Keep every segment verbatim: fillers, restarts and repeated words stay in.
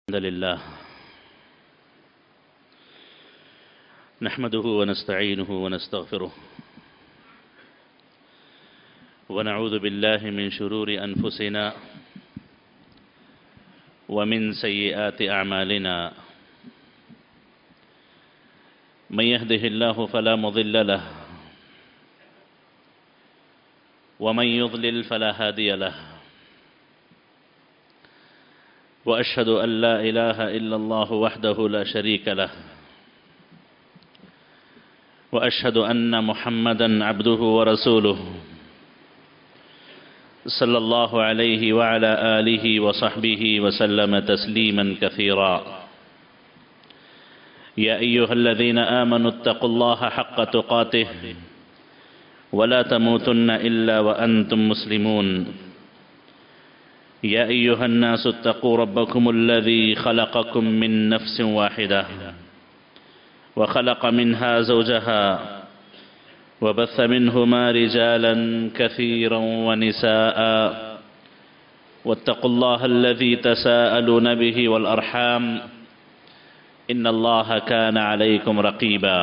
الحمد لله نحمده ونستعينه ونستغفره ونعوذ بالله من شرور أنفسنا ومن سيئات أعمالنا من يهده الله فلا مضل له ومن يضلل فلا هادي له وأشهد أن لا إله إلا الله وحده لا شريك له وأشهد أن محمدًا عبده ورسوله صلى الله عليه وعلى آله وصحبه وسلم تسليمًا كثيرا يا أيها الذين آمنوا اتقوا الله حق تقاته ولا تموتن إلا وأنتم مسلمون يا أيها الناس اتقوا ربكم الذي خلقكم من نفس واحدة وخلق منها زوجها وبث منهما رجالا كثيرا ونساء واتقوا الله الذي تساءلون به والأرحام إن الله كان عليكم رقيبا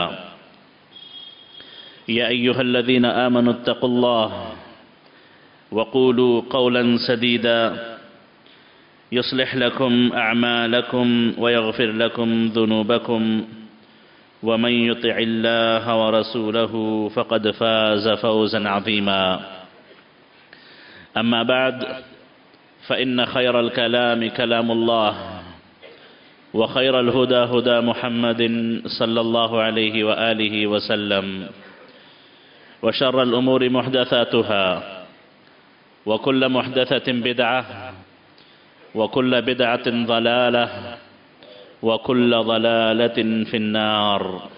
يا أيها الذين آمنوا اتقوا الله وقولوا قولا سديدا يصلح لكم أعمالكم ويغفر لكم ذنوبكم ومن يطع الله ورسوله فقد فاز فوزا عظيما أما بعد فإن خير الكلام كلام الله وخير الهدى هدى محمد صلى الله عليه وآله وسلم وشر الأمور محدثاتها وكل محدثة بدعة وكل بدعة ضلالة وكل ضلالة في النار.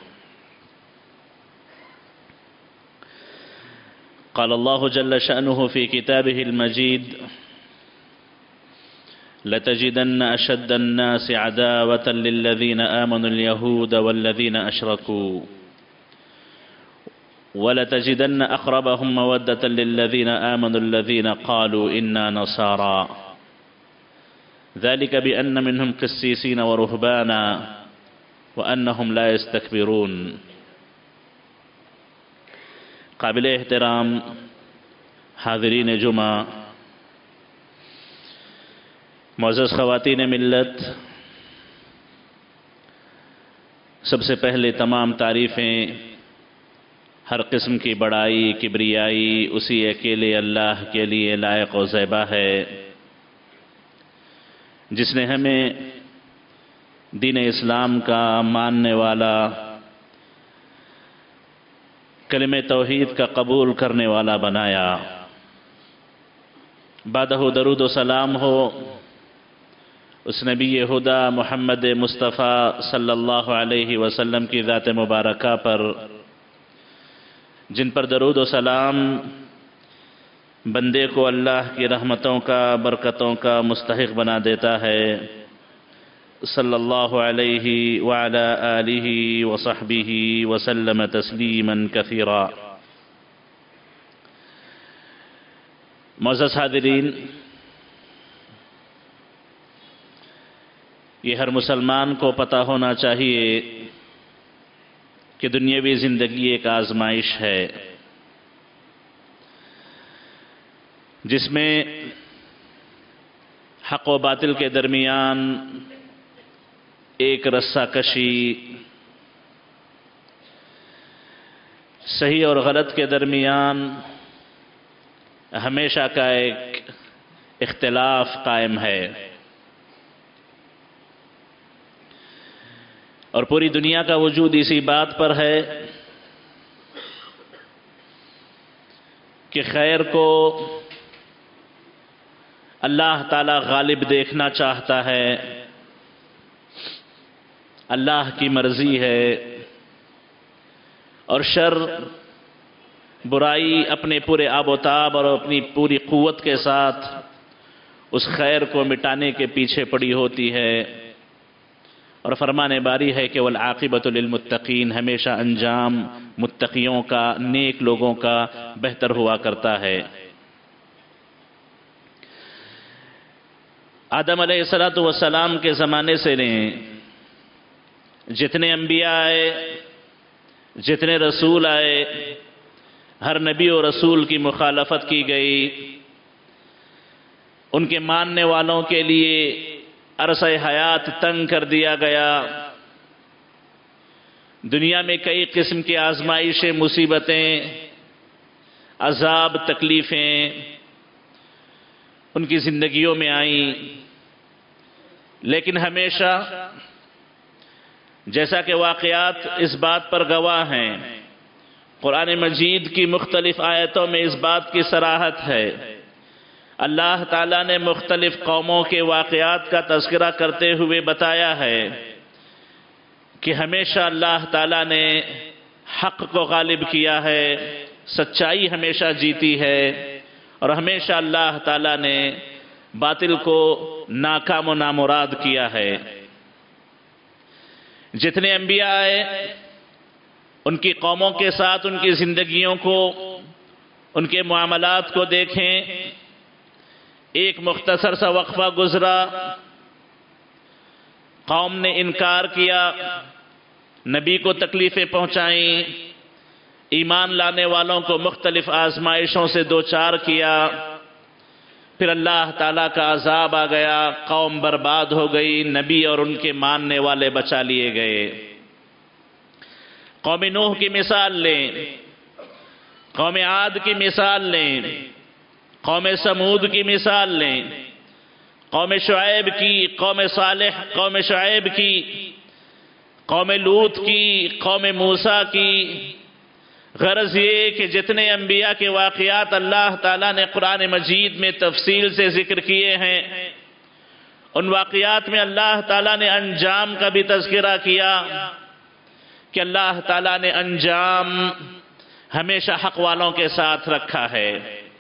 قال الله جل شأنه في كتابه المجيد: لتجدن أشد الناس عداوة للذين آمنوا اليهود والذين أشركوا ولتجدن أقربهم مودة للذين آمنوا الذين قالوا إنا نصارى ذلك بأن منهم قسيسين ورهبانا وأنهم لا يستكبرون. قابل احترام حاضرین جمعہ، معزز خواتین ملت، سب سے پہلے تمام تعریفیں ہر قسم کی بڑائی کبریائی اسی اکیلے اللہ کے لیے لائق و زیبا ہے، جس نے ہمیں دین اسلام کا ماننے والا، کلمہ توحید کا قبول کرنے والا بنایا۔ بعدہ درود و سلام ہو اس نبی خدا محمد مصطفیٰ صلی اللہ علیہ وسلم کی ذات مبارکہ پر، جن پر درود و سلام بندے کو اللہ کی رحمتوں کا، برکتوں کا مستحق بنا دیتا ہے، صلی اللہ علیہ وعلی آلہ وصحبہ وسلم تسلیما کثیرا۔ معزز حاضرین، یہ ہر مسلمان کو پتہ ہونا چاہیے کہ دنیاوی زندگی ایک آزمائش ہے، جس میں حق و باطل کے درمیان ایک رسہ کشی، صحیح اور غلط کے درمیان ہمیشہ کا ایک اختلاف قائم ہے، اور پوری دنیا کا وجود اسی بات پر ہے کہ خیر کو اللہ تعالی غالب دیکھنا چاہتا ہے، اللہ کی مرضی ہے، اور شر، برائی اپنے پورے آب و تاب اور اپنی پوری قوت کے ساتھ اس خیر کو مٹانے کے پیچھے پڑی ہوتی ہے، اور فرمان باری ہے کہ والعاقبۃ للمتقین، ہمیشہ انجام متقیوں کا، نیک لوگوں کا بہتر ہوا کرتا ہے۔ آدم علیہ الصلوۃ والسلام کے زمانے سے لیں، جتنے انبیاء آئے، جتنے رسول آئے، ہر نبی و رسول کی مخالفت کی گئی، ان کے ماننے والوں کے لیے عرصہ حیات تنگ کر دیا گیا، دنیا میں کئی قسم کی آزمائشیں، مصیبتیں، عذاب، تکلیفیں ان کی زندگیوں میں آئیں، لیکن ہمیشہ جیسا کہ واقعات اس بات پر گواہ ہیں، قرآن مجید کی مختلف آیتوں میں اس بات کی صراحت ہے، اللہ تعالیٰ نے مختلف قوموں کے واقعات کا تذکرہ کرتے ہوئے بتایا ہے کہ ہمیشہ اللہ تعالیٰ نے حق کو غالب کیا ہے، سچائی ہمیشہ جیتی ہے، اور ہمیشہ اللہ تعالیٰ نے باطل کو ناکام و نامراد کیا ہے۔ جتنے انبیاء آئے ان کی قوموں کے ساتھ ان کی زندگیوں کو، ان کے معاملات کو دیکھیں، ایک مختصر سا وقفہ گزرا، قوم نے انکار کیا، نبی کو تکلیفیں پہنچائیں، ایمان لانے والوں کو مختلف آزمائشوں سے دوچار کیا، پھر اللہ تعالیٰ کا عذاب آ گیا، قوم برباد ہو گئی، نبی اور ان کے ماننے والے بچا لیے گئے۔ قوم نوح کی مثال لیں، قوم عاد کی مثال لیں، قوم سمود کی مثال لیں، قوم شعیب کی، قوم صالح، قوم شعیب کی، قوم لوط کی، قوم موسیٰ کی۔ غرض یہ کہ جتنے انبیاء کے واقعات اللہ تعالیٰ نے قرآن مجید میں تفصیل سے ذکر کیے ہیں، ان واقعات میں اللہ تعالیٰ نے انجام کا بھی تذکرہ کیا کہ اللہ تعالیٰ نے انجام ہمیشہ حق والوں کے ساتھ رکھا ہے۔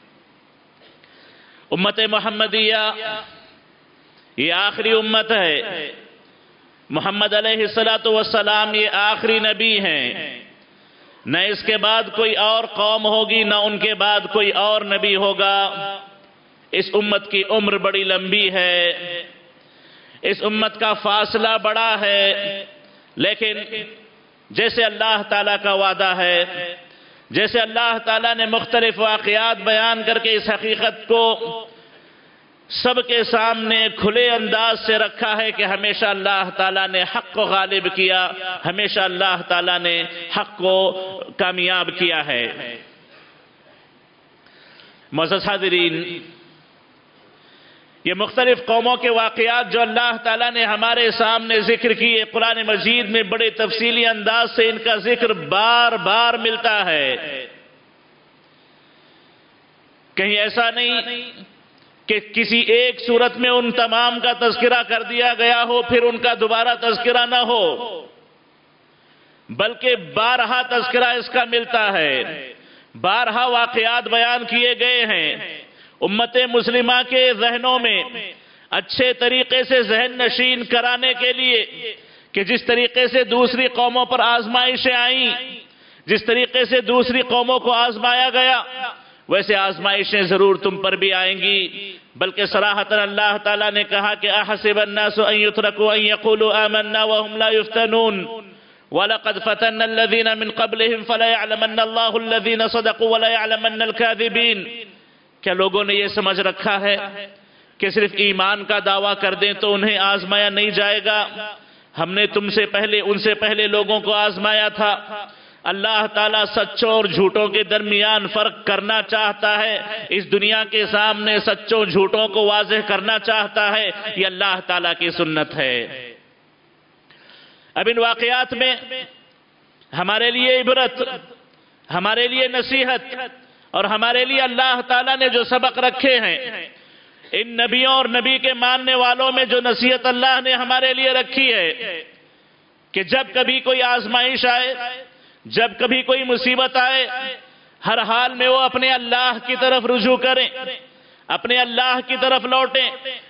امت محمدیہ یہ آخری امت ہے، محمد علیہ الصلوۃ والسلام یہ آخری نبی ہیں، نہ اس کے بعد کوئی اور قوم ہوگی، نہ ان کے بعد کوئی اور نبی ہوگا۔ اس امت کی عمر بڑی لمبی ہے، اس امت کا فاصلہ بڑا ہے، لیکن جیسے اللہ تعالیٰ کا وعدہ ہے، جیسے اللہ تعالیٰ نے مختلف واقعات بیان کر کے اس حقیقت کو سب کے سامنے کھلے انداز سے رکھا ہے کہ ہمیشہ اللہ تعالیٰ نے حق کو غالب کیا، ہمیشہ اللہ تعالیٰ نے حق کو کامیاب کیا ہے۔ معزز حاضرین، یہ مختلف قوموں کے واقعات جو اللہ تعالیٰ نے ہمارے سامنے ذکر کیے، قرآن مجید میں بڑے تفصیلی انداز سے ان کا ذکر بار بار ملتا ہے۔ کہیں ایسا نہیں کہ کسی ایک صورت میں ان تمام کا تذکرہ کر دیا گیا ہو پھر ان کا دوبارہ تذکرہ نہ ہو، بلکہ بارہا تذکرہ اس کا ملتا ہے، بارہا واقعات بیان کیے گئے ہیں امت مسلمہ کے ذہنوں میں اچھے طریقے سے ذہن نشین کرانے کے لیے کہ جس طریقے سے دوسری قوموں پر آزمائشیں آئیں، جس طریقے سے دوسری قوموں کو آزمایا گیا، ویسے آزمائشیں ضرور تم پر بھی آئیں گی۔ بلکہ صراحتاً اللہ تعالیٰ نے کہا کہ احسب الناس ان يتركوا ان يقولوا آمنا وهم لا يفتنون وَلَقَدْ فَتَنَّ الَّذِينَ مِنْ قَبْلِهِمْ فَلَا يَعْلَمَنَّ اللَّهُ الَّذِينَ صَدَقُوا وَلَا يَعْلَمَنَّ الْكَاذِبِينَ۔ کیا لوگوں نے یہ سمجھ رکھا ہے کہ صرف ایمان کا دعویٰ کر دیں تو انہیں آزمایا نہیں جائے گا؟ ہم نے تم سے پہلے ان سے پہلے لوگوں کو آزمایا تھا۔ اللہ تعالیٰ سچوں اور جھوٹوں کے درمیان فرق کرنا چاہتا ہے، اس دنیا کے سامنے سچوں جھوٹوں کو واضح کرنا چاہتا ہے، یہ اللہ تعالیٰ کی سنت ہے۔ اب ان واقعات میں ہمارے لیے عبرت، ہمارے لیے نصیحت اور ہمارے لیے اللہ تعالیٰ نے جو سبق رکھے ہیں، ان نبیوں اور نبی کے ماننے والوں میں جو نصیحت اللہ نے ہمارے لیے رکھی ہے کہ جب کبھی کوئی آزمائش آئے، جب کبھی کوئی مصیبت آئے، ہر حال میں وہ اپنے اللہ کی طرف رجوع کریں، اپنے اللہ کی طرف لوٹیں،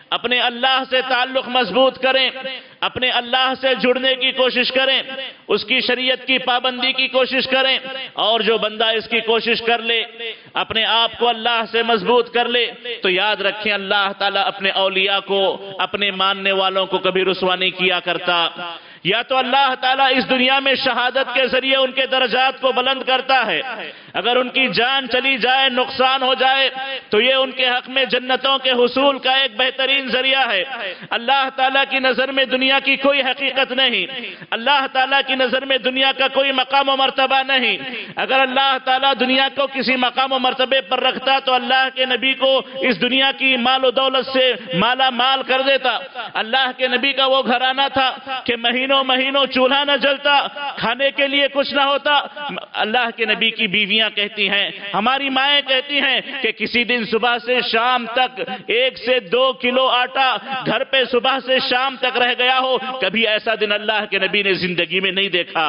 اپنے اللہ سے تعلق مضبوط کریں، اپنے اللہ سے جڑنے کی کوشش کریں، اس کی شریعت کی پابندی کی کوشش کریں، اور جو بندہ اس کی کوشش کر لے، اپنے آپ کو اللہ سے مضبوط کر لے، تو یاد رکھیں اللہ تعالیٰ اپنے اولیاء کو، اپنے ماننے والوں کو کبھی رسوا نہیں کیا کرتا۔ یا تو اللہ تعالیٰ اس دنیا میں شہادت کے ذریعے ان کے درجات کو بلند کرتا ہے، اگر ان کی جان چلی جائے، نقصان ہو جائے، تو یہ ان کے حق میں جنتوں کے حصول کا ایک بہترین ذریعہ ہے۔ اللہ تعالیٰ کی نظر میں دنیا کی کوئی حقیقت نہیں، اللہ تعالیٰ کی نظر میں دنیا کا کوئی مقام و مرتبہ نہیں۔ اگر اللہ تعالیٰ دنیا کو کسی مقام و مرتبے پر رکھتا تو اللہ کے نبی کو اس دنیا کی مال و دولت سے مالا مال کر دیتا۔ اللہ کے نبی کا وہ گھرانہ تھا کہ مہینوں مہینوں چولہا نہ جلتا، کھانے کے لیے کچھ نہ ہوتا۔ اللہ کے نبی کی بیویاں کہتی ہیں، ہماری مائیں کہتی ہیں کہ کسی دن صبح سے شام تک ایک سے دو کلو آٹا گھر پہ صبح سے شام تک رہ گیا ہو، کبھی ایسا دن اللہ کے نبی نے زندگی میں نہیں دیکھا۔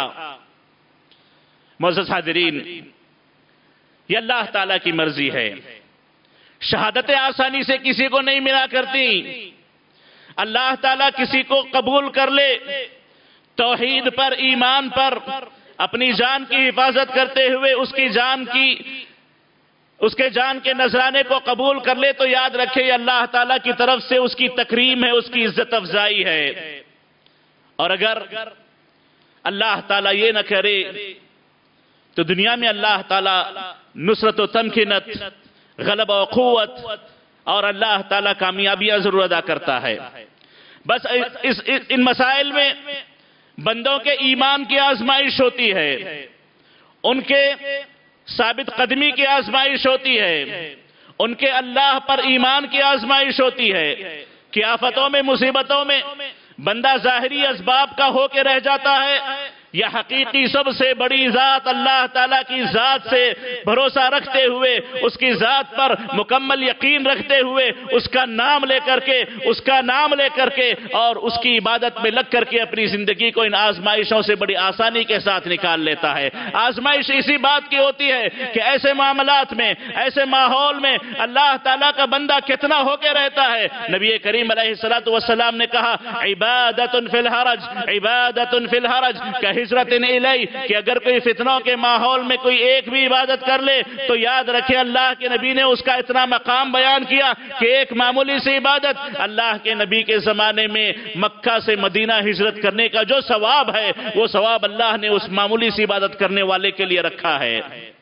معزز حاضرین، یہ اللہ تعالیٰ کی مرضی ہے۔ شہادتیں آسانی سے کسی کو نہیں ملا کرتی۔ اللہ تعالیٰ کسی کو قبول کر لے، توحید پر، ایمان پر اپنی جان کی حفاظت کرتے ہوئے اس کی جان کی اس کے جان کے نذرانے کو قبول کر لے، تو یاد رکھے یہ اللہ تعالیٰ کی طرف سے اس کی تکریم ہے، اس کی عزت افزائی ہے۔ اور اگر اللہ تعالیٰ یہ نہ کرے تو دنیا میں اللہ تعالیٰ نصرت و تمکینت، غلبہ و قوت اور اللہ تعالیٰ کامیابیاں ضرور ادا کرتا ہے۔ بس اس ان مسائل میں بندوں کے ایمان کی آزمائش ہوتی ہے، ان کے ثابت قدمی کی آزمائش ہوتی ہے، ان کے اللہ پر ایمان کی آزمائش ہوتی ہے کہ آفتوں میں، مصیبتوں میں بندہ ظاہری اسباب کا ہو کے رہ جاتا ہے، یا حقیقی سب سے بڑی ذات اللہ تعالیٰ کی ذات سے بھروسہ رکھتے ہوئے، اس کی ذات پر مکمل یقین رکھتے ہوئے، اس کا نام لے کر کے اس کا نام لے کر کے اور اس کی عبادت میں لگ کر کے اپنی زندگی کو ان آزمائشوں سے بڑی آسانی کے ساتھ نکال لیتا ہے۔ آزمائش اسی بات کی ہوتی ہے کہ ایسے معاملات میں، ایسے ماحول میں اللہ تعالیٰ کا بندہ کتنا ہو کے رہتا ہے۔ نبی کریم علیہ الصلوۃ والسلام نے کہا، عبادت فی الحرج، عبادت فی الحرج کہ ہجرت الیہ، کہ اگر کوئی فتنوں کے ماحول میں کوئی ایک بھی عبادت کر لے تو یاد رکھے اللہ کے نبی نے اس کا اتنا مقام بیان کیا کہ ایک معمولی سی عبادت اللہ کے نبی کے زمانے میں مکہ سے مدینہ ہجرت کرنے کا جو ثواب ہے، وہ ثواب اللہ نے اس معمولی سی عبادت کرنے والے کے لیے رکھا ہے۔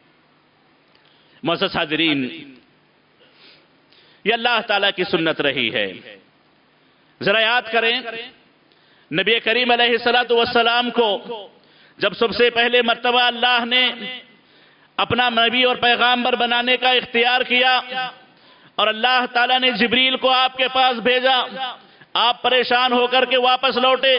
معزز حاضرین، یہ اللہ تعالیٰ کی سنت رہی ہے۔ ذرا یاد کریں، نبی کریم علیہ الصلوۃ والسلام کو جب سب سے پہلے مرتبہ اللہ نے اپنا نبی اور پیغامبر بنانے کا اختیار کیا اور اللہ تعالیٰ نے جبریل کو آپ کے پاس بھیجا، آپ پریشان ہو کر کے واپس لوٹے۔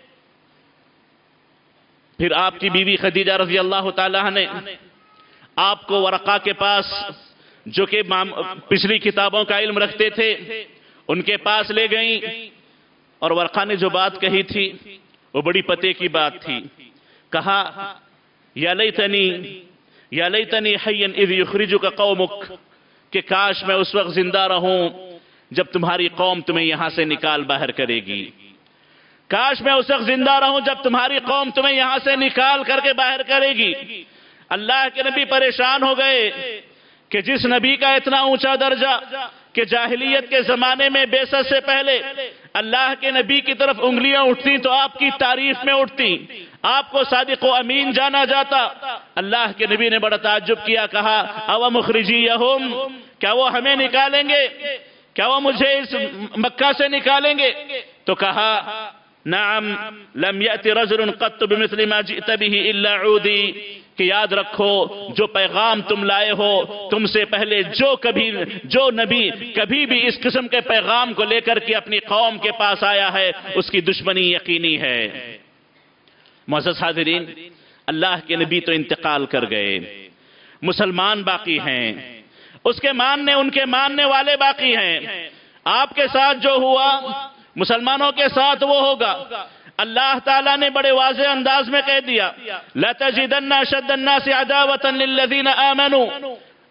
پھر آپ کی بیوی خدیجہ رضی اللہ تعالیٰ نے آپ کو ورقہ کے پاس، جو کہ پچھلی کتابوں کا علم رکھتے تھے، ان کے پاس لے گئیں، اور ورقہ نے جو بات کہی تھی وہ بڑی پتے کی بات تھی۔ کہا، یا لیتنی یا لیتنی حیا اذ یخرجک قومک، کہ کاش میں اس وقت زندہ رہوں جب تمہاری قوم تمہیں یہاں سے نکال باہر کرے گی، کاش میں اس وقت زندہ رہوں جب تمہاری قوم تمہیں یہاں سے نکال کر کے باہر کرے گی۔ اللہ کے نبی پریشان ہو گئے کہ جس نبی کا اتنا اونچا درجہ کہ جاہلیت کے زمانے میں بعثت سے پہلے اللہ کے نبی کی طرف انگلیاں اٹھتی تو آپ کی تعریف میں اٹھتی، آپ کو صادق و امین جانا جاتا۔ اللہ کے نبی نے بڑا تعجب کیا، کہا، او مخرجیہم، کیا وہ ہمیں نکالیں گے؟ کیا وہ مجھے اس مکہ سے نکالیں گے؟ تو کہا، نعم لم یأت رجل قط بمثل ما جئت به الا عودی، کہ یاد رکھو جو پیغام تم لائے ہو، تم سے پہلے جو کبھی جو نبی کبھی بھی اس قسم کے پیغام کو لے کر کے اپنی قوم کے پاس آیا ہے، اس کی دشمنی یقینی ہے۔ معزز حاضرین، اللہ کے نبی تو انتقال کر گئے، مسلمان باقی ہیں، اس کے ماننے ان کے ماننے والے باقی ہیں۔ آپ کے ساتھ جو ہوا مسلمانوں کے ساتھ وہ ہوگا۔ اللہ تعالیٰ نے بڑے واضح انداز میں کہہ دیا، لَتَجِدَنَّ أَشَدَّ النَّاسِ عَدَاوَةً لِلَّذِينَ آمَنُوا،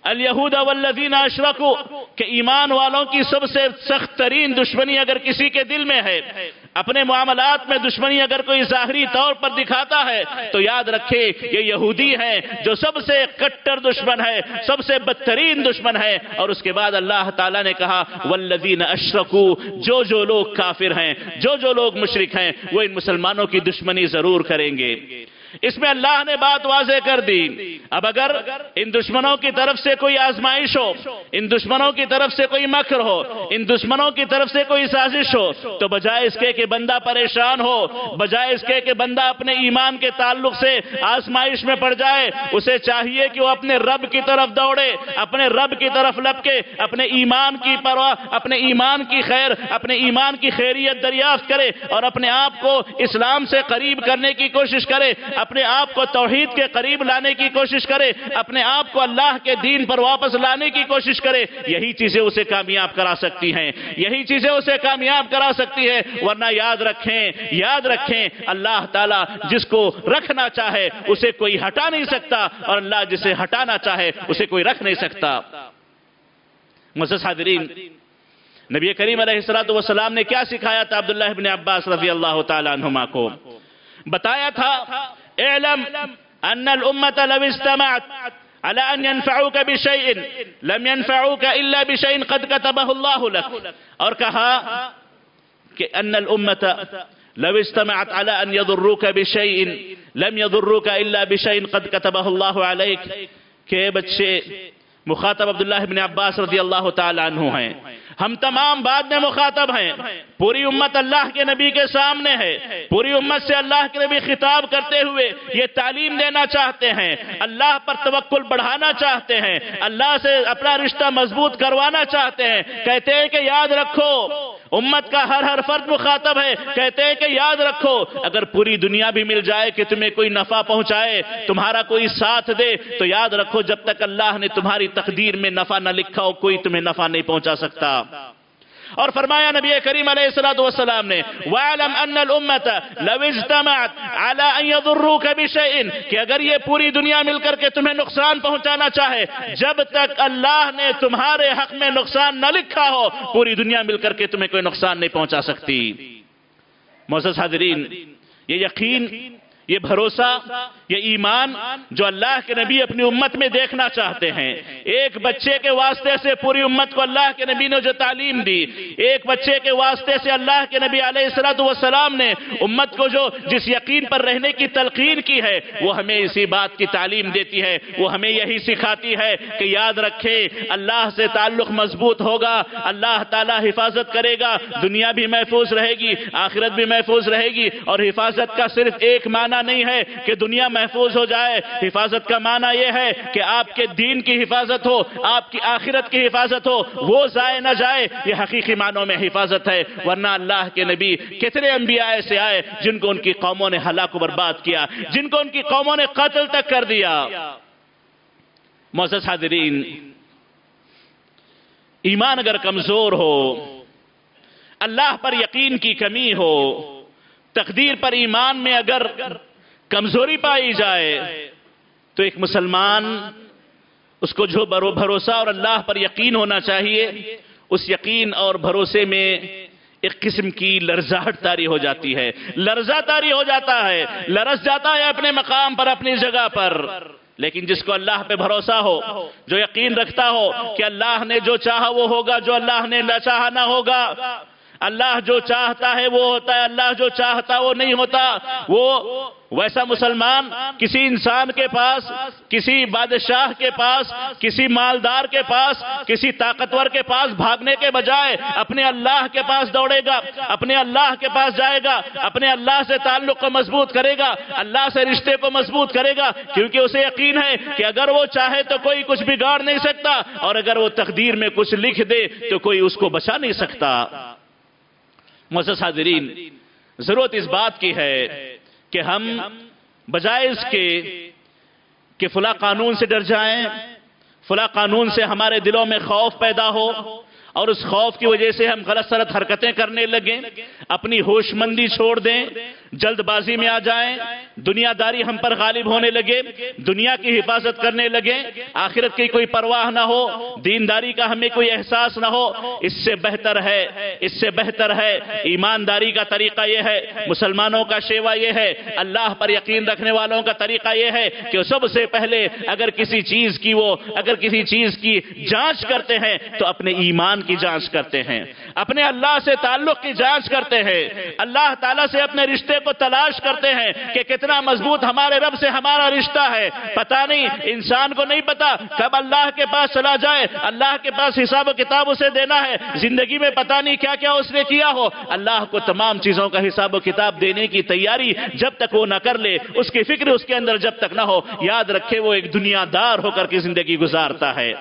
الیہود والذین اشرکوا کہ ایمان والوں کی سب سے سخت ترین دشمنی اگر کسی کے دل میں ہے، اپنے معاملات میں دشمنی اگر کوئی ظاہری طور پر دکھاتا ہے تو یاد رکھے یہ یہودی ہیں جو سب سے کٹر دشمن ہے، سب سے بدترین دشمن ہے۔ اور اس کے بعد اللہ تعالیٰ نے کہا والذین اشرکوا، جو جو لوگ کافر ہیں، جو جو لوگ مشرک ہیں، وہ ان مسلمانوں کی دشمنی ضرور کریں گے۔ اس میں اللہ نے بات واضح کر دی۔ اب اگر ان دشمنوں کی طرف سے کوئی آزمائش ہو، ان دشمنوں کی طرف سے کوئی مکر ہو، ان دشمنوں کی طرف سے کوئی سازش ہو، تو بجائے اس کے کہ بندہ پریشان ہو، بجائے اس کے کہ بندہ اپنے ایمان کے تعلق سے آزمائش میں پڑ جائے، اسے چاہیے کہ وہ اپنے رب کی طرف دوڑے، اپنے رب کی طرف لپکے، اپنے ایمان کی پرواہ، اپنے ایمان کی خیر، اپنے ایمان کی خیریت دریافت کرے اور اپنے آپ کو اسلام سے قریب کرنے کی کوشش کرے، اپنے آپ کو توحید کے قریب لانے کی کوشش کرے، اپنے آپ کو اللہ کے دین پر واپس لانے کی کوشش کرے۔ یہی چیزیں اسے کامیاب کرا سکتی ہیں، یہی چیزیں اسے کامیاب کرا سکتی ہے۔ ورنہ یاد رکھیں یاد رکھیں اللہ تعالیٰ جس کو رکھنا چاہے اسے کوئی ہٹا نہیں سکتا، اور اللہ جسے ہٹانا چاہے اسے کوئی رکھ نہیں سکتا۔ معزز حاضرین، نبی کریم علیہ الصلوۃ والسلام نے کیا سکھایا تھا عبداللہ ابن عباس رضی اللہ تعالیٰ عنہما کو؟ بتایا تھا اعلم ان الامة لو استمعت على ان ينفعوك بشيء لم ينفعوك الا بشيء قد كتبه الله لك، اور کہا کہ ان الامة لو استمعت على ان يضروك بشيء لم يضروك الا بشيء قد كتبه الله عليك۔ کہ بچے مخاطب عبداللہ ابن عباس رضی اللہ تعالی عنہ ہیں، ہم تمام بعد میں مخاطب ہیں، پوری امت اللہ کے نبی کے سامنے ہے، پوری امت سے اللہ کے نبی خطاب کرتے ہوئے یہ تعلیم دینا چاہتے ہیں، اللہ پر توکل بڑھانا چاہتے ہیں، اللہ سے اپنا رشتہ مضبوط کروانا چاہتے ہیں۔ کہتے ہیں کہ یاد رکھو، امت کا ہر ہر فرد مخاطب ہے، کہتے ہیں کہ یاد رکھو اگر پوری دنیا بھی مل جائے کہ تمہیں کوئی نفع پہنچائے، تمہارا کوئی ساتھ دے، تو یاد رکھو جب تک اللہ نے تمہاری تقدیر میں نفع نہ لکھا ہو کوئی تمہیں نفع نہیں پہنچا سکتا۔ اور فرمایا نبی کریم علیہ الصلوۃ والسلام نے وَاعْلَمْ أَنَّ الْأُمَّةَ لَوْ اجْتَمَعَتْ عَلَىٰ أَن يَضُرُّوكَ بِشَيْءٍ، کہ اگر یہ پوری دنیا مل کر کے تمہیں نقصان پہنچانا چاہے، جب تک اللہ نے تمہارے حق میں نقصان نہ لکھا ہو پوری دنیا مل کر کے تمہیں کوئی نقصان نہیں پہنچا سکتی۔ معزز حاضرین، یہ یقین، یہ بھروسہ، یہ ایمان جو اللہ کے نبی اپنی امت میں دیکھنا چاہتے ہیں، ایک بچے کے واسطے سے پوری امت کو اللہ کے نبی نے جو تعلیم دی، ایک بچے کے واسطے سے اللہ کے نبی علیہ الصلوۃ والسلام نے امت کو جو جس یقین پر رہنے کی تلقین کی ہے، وہ ہمیں اسی بات کی تعلیم دیتی ہے، وہ ہمیں یہی سکھاتی ہے کہ یاد رکھے اللہ سے تعلق مضبوط ہوگا، اللہ تعالی حفاظت کرے گا، دنیا بھی محفوظ رہے گی، آخرت بھی محفوظ رہے گی۔ اور حفاظت کا صرف ایک معنی نہیں ہے کہ دنیا محفوظ ہو جائے، حفاظت کا معنی یہ ہے کہ آپ کے دین کی حفاظت ہو، آپ کی آخرت کی حفاظت ہو، وہ ضائع نہ جائے، یہ حقیقی معنوں میں حفاظت ہے۔ ورنہ اللہ کے نبی کتنے انبیاء ایسے آئے جن کو ان کی قوموں نے ہلاک و برباد کیا، جن کو ان کی قوموں نے قتل تک کر دیا۔ معزز حاضرین، ایمان اگر کمزور ہو، اللہ پر یقین کی کمی ہو، تقدیر پر ایمان میں اگر کمزوری پائی جائے، تو ایک مسلمان اس کو جو بھروسہ اور اللہ پر یقین ہونا چاہیے، اس یقین اور بھروسے میں ایک قسم کی لرزاہٹ طاری ہو جاتی ہے، لرزہ طاری ہو جاتا ہے، لرز جاتا ہے اپنے مقام پر، اپنی جگہ پر۔ لیکن جس کو اللہ پہ بھروسہ ہو، جو یقین رکھتا ہو کہ اللہ نے جو چاہا وہ ہوگا، جو اللہ نے نہ چاہا نہ ہوگا، اللہ جو چاہتا ہے وہ ہوتا ہے، اللہ جو چاہتا وہ نہیں ہوتا، وہ ویسا مسلمان کسی انسان کے پاس، کسی بادشاہ کے پاس، کسی مالدار کے پاس، کسی طاقتور کے پاس بھاگنے کے بجائے اپنے اللہ کے پاس دوڑے گا، اپنے اللہ کے پاس جائے گا، اپنے اللہ سے تعلق کو مضبوط کرے گا، اللہ سے رشتے کو مضبوط کرے گا، کیونکہ اسے یقین ہے کہ اگر وہ چاہے تو کوئی کچھ بگاڑ نہیں سکتا، اور اگر وہ تقدیر میں کچھ لکھ دے تو کوئی اس کو بچا نہیں سکتا۔ معزز حاضرین، ضرورت اس بات کی ہے کہ ہم بجائے اس کے کہ فلاں قانون سے ڈر جائیں، فلاں قانون سے ہمارے دلوں میں خوف پیدا ہو اور اس خوف کی وجہ سے ہم غلط سلط حرکتیں کرنے لگیں، اپنی ہوش مندی چھوڑ دیں، جلد بازی میں آ جائیں، دنیا داری ہم پر غالب ہونے لگے، دنیا کی حفاظت کرنے لگے، آخرت کی کوئی پرواہ نہ ہو، دینداری کا ہمیں کوئی احساس نہ ہو، اس سے بہتر ہے اس سے بہتر ہے ایمانداری کا طریقہ یہ ہے، مسلمانوں کا شیوا یہ ہے، اللہ پر یقین رکھنے والوں کا طریقہ یہ ہے کہ سب سے پہلے اگر کسی چیز کی وہ اگر کسی چیز کی جانچ کرتے ہیں تو اپنے ایمان کی جانچ کرتے ہیں، اپنے اللہ سے تعلق کی جانچ کرتے ہیں، اللہ تعالیٰ سے اپنے رشتے کو تلاش کرتے ہیں کہ کتنا مضبوط ہمارے رب سے ہمارا رشتہ ہے۔ پتہ نہیں، انسان کو نہیں پتا کب اللہ کے پاس چلا جائے، اللہ کے پاس حساب و کتاب اسے دینا ہے، زندگی میں پتہ نہیں کیا کیا اس نے کیا ہو، اللہ کو تمام چیزوں کا حساب و کتاب دینے کی تیاری جب تک وہ نہ کر لے، اس کی فکر اس کے اندر جب تک نہ ہو، یاد رکھے وہ ایک دنیا دار ہو کر کے زندگی گزارتا ہے۔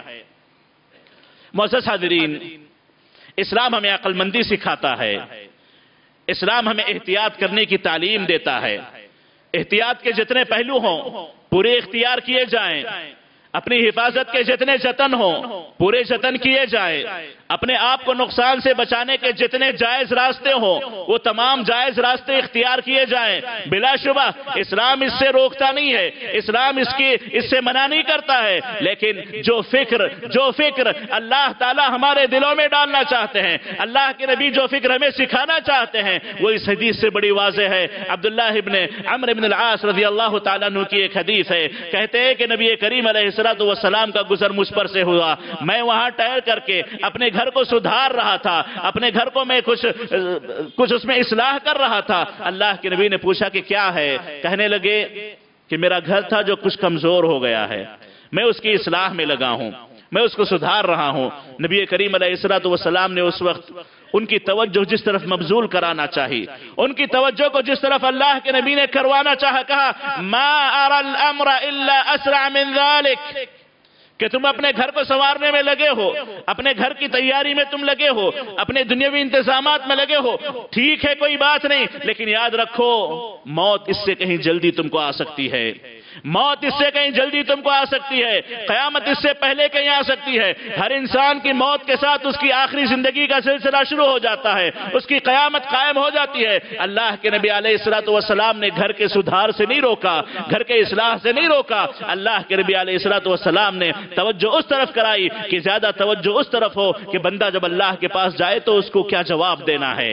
معزز حاضرین، اسلام ہمیں عقل مندی سکھاتا ہے، اسلام ہمیں احتیاط کرنے کی تعلیم دیتا ہے، احتیاط کے جتنے پہلو ہوں پورے اختیار کیے جائیں، اپنی حفاظت کے جتنے جتن ہوں پورے جتن کیے جائیں، اپنے آپ کو نقصان سے بچانے کے جتنے جائز راستے ہوں وہ تمام جائز راستے اختیار کیے جائیں۔ بلا شبہ اسلام اس سے روکتا نہیں ہے، اسلام اس کی اس سے منع نہیں کرتا ہے، لیکن جو فکر جو فکر اللہ تعالی ہمارے دلوں میں ڈالنا چاہتے ہیں، اللہ کے نبی جو فکر ہمیں سکھانا چاہتے ہیں، وہ اس حدیث سے بڑی واضح ہے۔ عبداللہ ابن عمرو بن العاص رضی اللہ تعالیٰ عنہ کی ایک حدیث ہے، کہتے ہیں کہ نبی کریم علیہ الصلوۃ والسلام کا گزر مجھ پر سے ہوا، میں وہاں ٹہل کر کے اپنے گھر کو سدھار رہا تھا، اپنے گھر کو میں کچھ کچھ اس میں اصلاح کر رہا تھا۔ اللہ کے نبی نے پوچھا کہ کیا ہے؟ کہنے لگے کہ میرا گھر تھا جو کچھ کمزور ہو گیا ہے، میں اس کی اصلاح میں لگا ہوں، میں اس کو سدھار رہا ہوں۔ نبی کریم علیہ الصلوۃ والسلام نے اس وقت ان کی توجہ جس طرف مبذول کرانا چاہی، ان کی توجہ کو جس طرف اللہ کے نبی نے کروانا چاہا، کہا ما ارى الامر الا اسرع من ذلك، کہ تم اپنے گھر کو سنوارنے میں لگے ہو، اپنے گھر کی تیاری میں تم لگے ہو، اپنے دنیاوی انتظامات میں لگے ہو، ٹھیک ہے کوئی بات نہیں، لیکن یاد رکھو موت اس سے کہیں جلدی تم کو آ سکتی ہے، موت اس سے کہیں جلدی تم کو آ سکتی ہے، قیامت اس سے پہلے کہیں آ سکتی ہے۔ ہر انسان کی موت کے ساتھ اس کی آخری زندگی کا سلسلہ شروع ہو جاتا ہے، اس کی قیامت قائم ہو جاتی ہے۔ اللہ کے نبی علیہ الصلوۃ والسلام نے گھر کے سدھار سے نہیں روکا، گھر کے اصلاح سے نہیں روکا، اللہ کے نبی علیہ الصلوۃ والسلام نے توجہ اس طرف کرائی کہ زیادہ توجہ اس طرف ہو کہ بندہ جب اللہ کے پاس جائے تو اس کو کیا جواب دینا ہے۔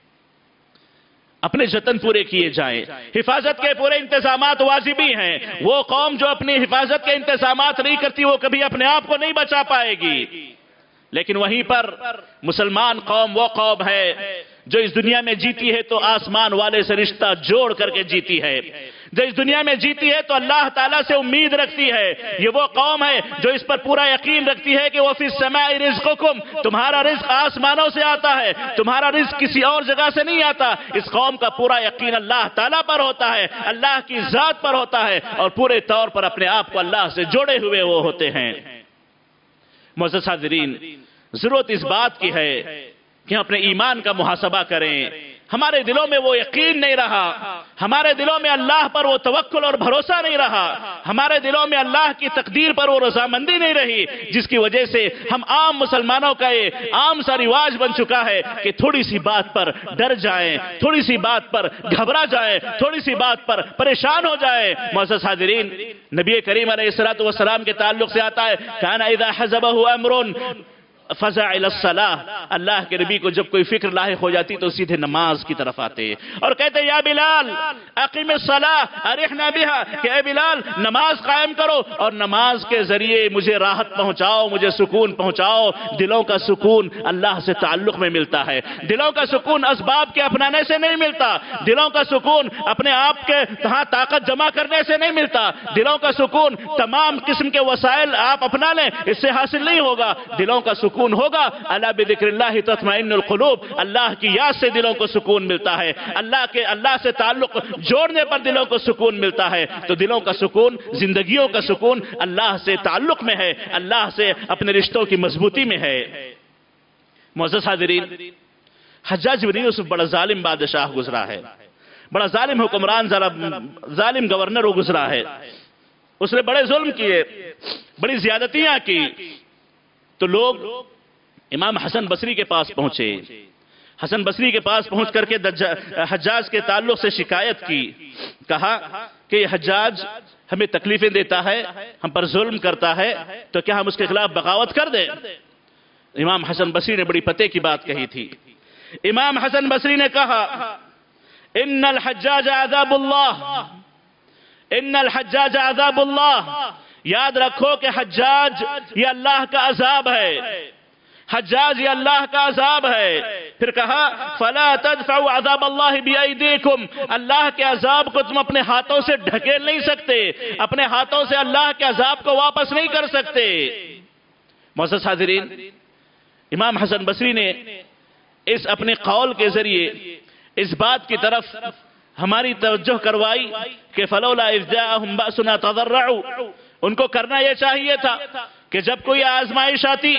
اپنے جتن پورے کیے جائیں، حفاظت کے پورے انتظامات واجبی ہیں۔ وہ قوم جو اپنی حفاظت کے انتظامات نہیں کرتی وہ کبھی اپنے آپ کو نہیں بچا پائے گی، لیکن وہیں پر مسلمان قوم وہ قوم ہے جو اس دنیا میں جیتی ہے تو آسمان والے سے رشتہ جوڑ کر کے جیتی ہے، جو اس دنیا میں جیتی ہے تو اللہ تعالیٰ سے امید رکھتی ہے۔ یہ وہ قوم ہے جو اس پر پورا یقین رکھتی ہے کہ وہ فی السماء رزقکم، تمہارا رزق آسمانوں سے آتا ہے، تمہارا رزق کسی اور جگہ سے نہیں آتا۔ اس قوم کا پورا یقین اللہ تعالیٰ پر ہوتا ہے، اللہ کی ذات پر ہوتا ہے، اور پورے طور پر اپنے آپ کو اللہ سے جوڑے ہوئے وہ ہوتے ہیں۔ معزز حاضرین، ضرورت اس بات کی ہے کہ ہم اپنے ایمان کا محاسبہ کریں۔ ہمارے دلوں میں وہ یقین نہیں رہا، ہمارے دلوں میں اللہ پر وہ توکل اور بھروسہ نہیں رہا، ہمارے دلوں میں اللہ کی تقدیر پر وہ رضامندی نہیں رہی، جس کی وجہ سے ہم عام مسلمانوں کا یہ عام سا رواج بن چکا ہے کہ تھوڑی سی بات پر ڈر جائیں، تھوڑی سی بات پر گھبرا جائیں، تھوڑی سی بات پر پریشان ہو جائیں۔ معزز حاضرین، نبی کریم علیہ الصلوۃ والسلام کے تعلق سے آتا ہے کان اذا حزبه امر فزع الى الصلاة، اللہ کے نبی کو جب کوئی فکر لاحق ہو جاتی تو سیدھے نماز کی طرف آتے اور کہتے یا بلال اقم الصلاة ارحنا بها، کہ اے بلال نماز قائم کرو اور نماز کے ذریعے مجھے راحت پہنچاؤ، مجھے سکون پہنچاؤ۔ دلوں کا سکون اللہ سے تعلق میں ملتا ہے، دلوں کا سکون اسباب کے اپنانے سے نہیں ملتا، دلوں کا سکون اپنے آپ کے تہاں طاقت جمع کرنے سے نہیں ملتا، دلوں کا سکون تمام قسم کے وسائل آپ اپنا لیں اس سے حاصل نہیں ہوگا۔ دلوں کا سکون ہوگا الا بذکر اللہ تطمئن القلوب، اللہ کی یاد سے دلوں کو سکون ملتا ہے، اللہ کے اللہ سے تعلق جوڑنے پر دلوں کو سکون ملتا ہے۔ تو دلوں کا سکون، زندگیوں کا سکون اللہ سے تعلق میں ہے، اللہ سے اپنے رشتوں کی مضبوطی میں ہے۔ معزز حاضرین، حجاج بن یوسف بڑا ظالم بادشاہ گزرا ہے، بڑا ظالم حکمران، ظالم گورنر وہ گزرا ہے، اس نے بڑے ظلم کیے، بڑی زیادتیاں کی۔ تو لوگ امام حسن بصری کے پاس پہنچے، حسن بصری کے پاس پہنچ کر کے حجاج کے تعلق سے شکایت کی، کہا کہ یہ حجاج ہمیں تکلیفیں دیتا ہے، ہم پر ظلم کرتا ہے، تو کیا ہم اس کے خلاف بغاوت کر دیں؟ امام حسن بصری نے بڑی پتے کی بات کہی تھی۔ امام حسن بصری نے کہا ان الحجاج عذاب اللہ، ان الحجاج عذاب اللہ، یاد رکھو کہ حجاج یہ اللہ کا عذاب ہے، حجاج یہ اللہ کا عذاب ہے۔ پھر کہا فَلَا تَدْفَعُوا عَذَابَ اللَّهِ بِأَيْدِيكُمْ، اللہ کے عذاب کو تم اپنے ہاتھوں سے ڈھکیل نہیں سکتے، اپنے ہاتھوں سے اللہ کے عذاب کو واپس نہیں کر سکتے۔ معزز حاضرین، امام حسن بصری نے اس اپنے قول کے ذریعے اس بات کی طرف ہماری توجہ کروائی کہ فَلَوْلَا إِذْ جَاءَهُمْ بَأْسُنَا تَضَرَّعُوا، ان کو کرنا یہ چاہیے تھا کہ جب کوئی آزمائش آتی